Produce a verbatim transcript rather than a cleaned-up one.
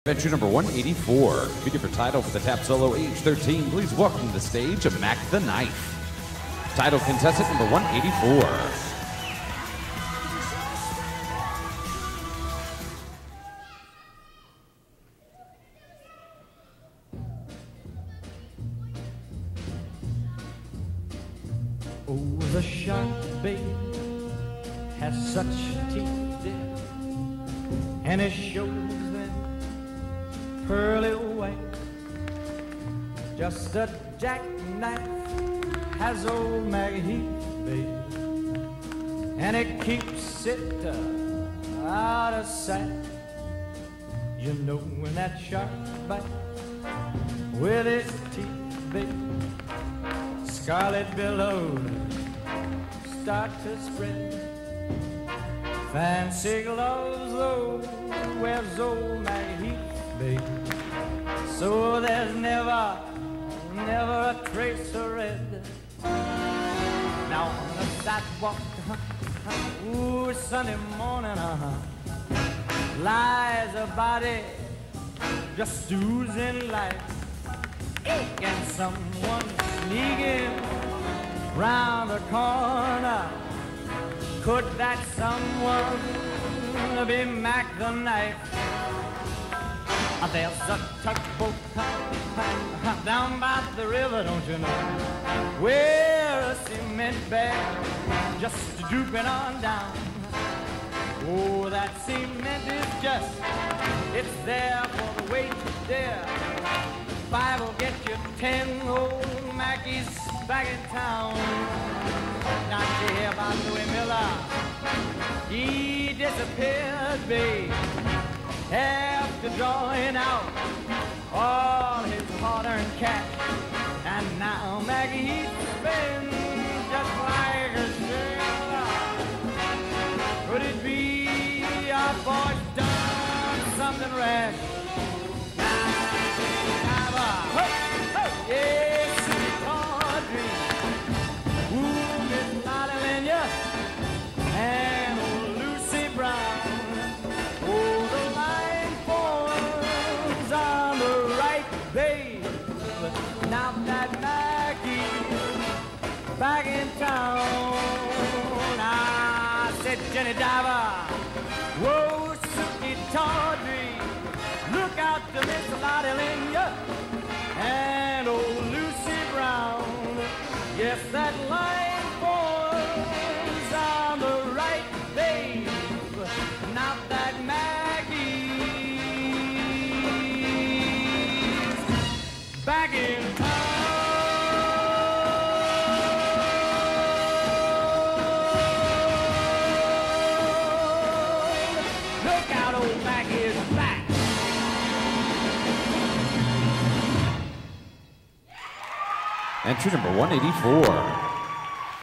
Entry number one eighty-four, competing for title for the tap solo age thirteen. Please welcome to the stage of Mack the Knife. Title contestant number one eighty-four. Oh, the shark bait has such teeth, dear, and it shows them pearly white. Just a jackknife has old Maggie, babe, and it keeps it uh, out of sight. You know when that shark bites with its teeth, babe, scarlet billows start to spread. Fancy gloves, though, wears old Maggie, babe, so there's never, never a trace of red. Now on the sidewalk, ooh, Sunday morning, uh-huh, lies a body just oozing life. And someone sneaking round the corner. Could that someone be Mack the Knife? There's a tugboat down by the river, don't you know, where a cement bag just drooping on down. Oh, that cement is just, it's there for the weight to dare. Five will get you ten, old Mackie's back in town. Not you hear about Louis Miller? He disappeared, babe, after drawing out all his hard-earned cash. And now Maggie spends just like a sailor. Could it be our boy's done something rash? Yes, it's Audrey, ooh, Miss Lottie Lenya, and old Lucy Brown. Oh, the line forms on the right, babe. Now that Mackie's back in town. I said, Jenny Diver, whoa, Suki Tawdry, look out to Miss Lottie Lenya and old Lucy Brown. Yes, that line forms on the right, babe. Now that Maggie's back in town. Look out, old Maggie is back. Entry number one eighty-four.